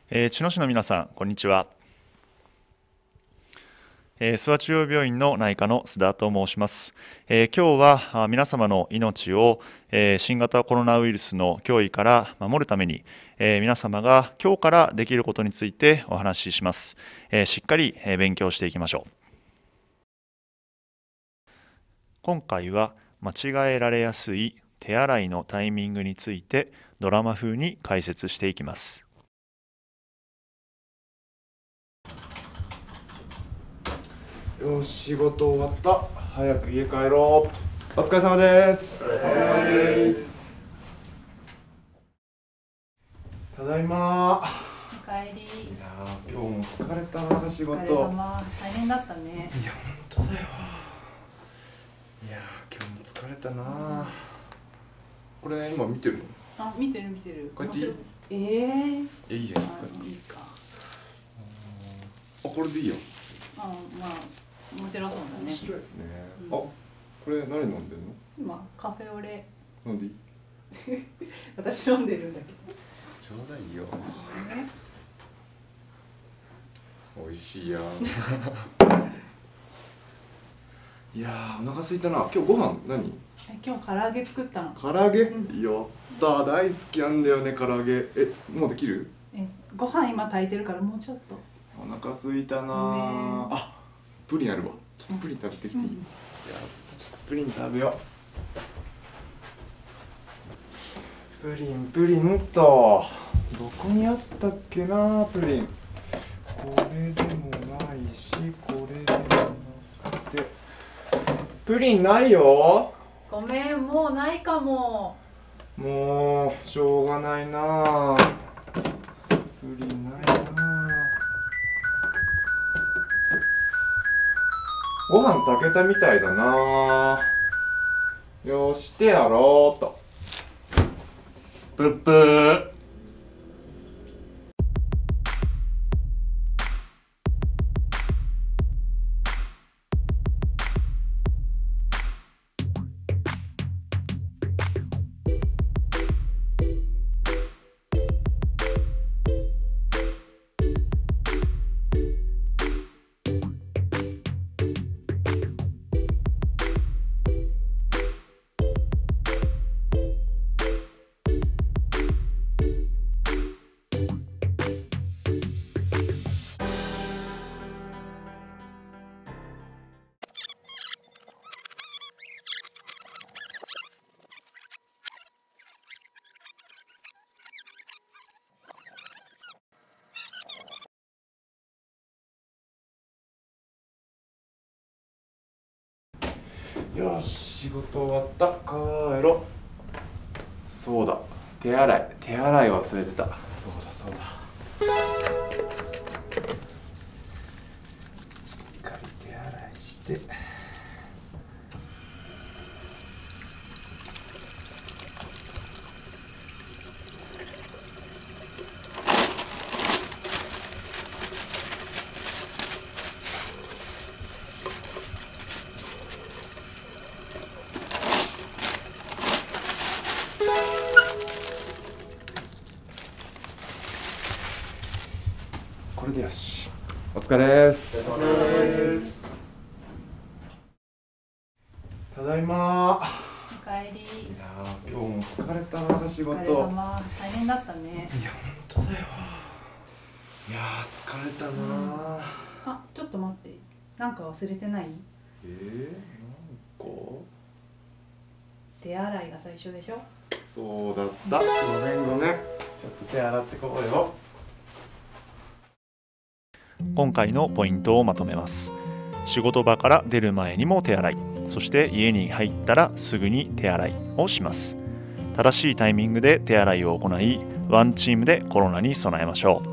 茅野市の皆さん、こんにちは。諏訪中央病院の内科の須田と申します。今日は皆様の命を新型コロナウイルスの脅威から守るために皆様が今日からできることについてお話しします。しっかり勉強していきましょう。今回は間違えられやすい手洗いのタイミングについてドラマ風に解説していきます。 よし、仕事終わった。早く家帰ろう。お疲れ様です。お疲れ様です。ただいま。 おかえり。 いやー、今日も疲れたな、仕事。 お疲れ様。大変だったね。 いや、本当だよ。いやー、今日も疲れたな。これ今見てるの？ あ、見てる見てる。 こうやっていい？いいじゃん。 いいか。 あ、これでいいよ。 まあ面白そうだね。 面白いね。あ、これ何飲んでんの？ 今カフェオレ。 飲んでいい？ 私飲んでるんだけど。 ちょうだいよ。美味しいよ。いやー、お腹空いたな。今日ご飯何？ 今日唐揚げ作ったの。 唐揚げ？やったー、大好きなんだよね、唐揚げ。もうできる？ ご飯今炊いてるからもうちょっと。 お腹空いたなー。あ、プリンあるわ。ちょっとプリン食べてきていい？いや、ちょっとプリン食べよう。プリンと、どこにあったっけな、プリン。これでもないし、これでもなくて。プリンないよ。 ごめん、もうないかも。 もうしょうがないな。プリンないな。ご飯炊けたみたいだな。よし、してやろうと。ぷっぷー。よし、仕事終わった。帰ろう。そうだ、手洗い忘れてた。そうだ。しっかり手洗いして。これでよし。お疲れです。ただいま。 おかえり。 いやー、今日も疲れたな、仕事。 お疲れ様。大変だったね。 いや、本当だよ。いやー、疲れたな。 あ、ちょっと待って。なんか忘れてない？ なんか手洗いが最初でしょ？ そうだった。ごめん。ちょっと手洗ってこうよ。 今回のポイントをまとめます。仕事場から出る前にも手洗い、そして家に入ったらすぐに手洗いをします。正しいタイミングで手洗いを行い、ワンチームでコロナに備えましょう。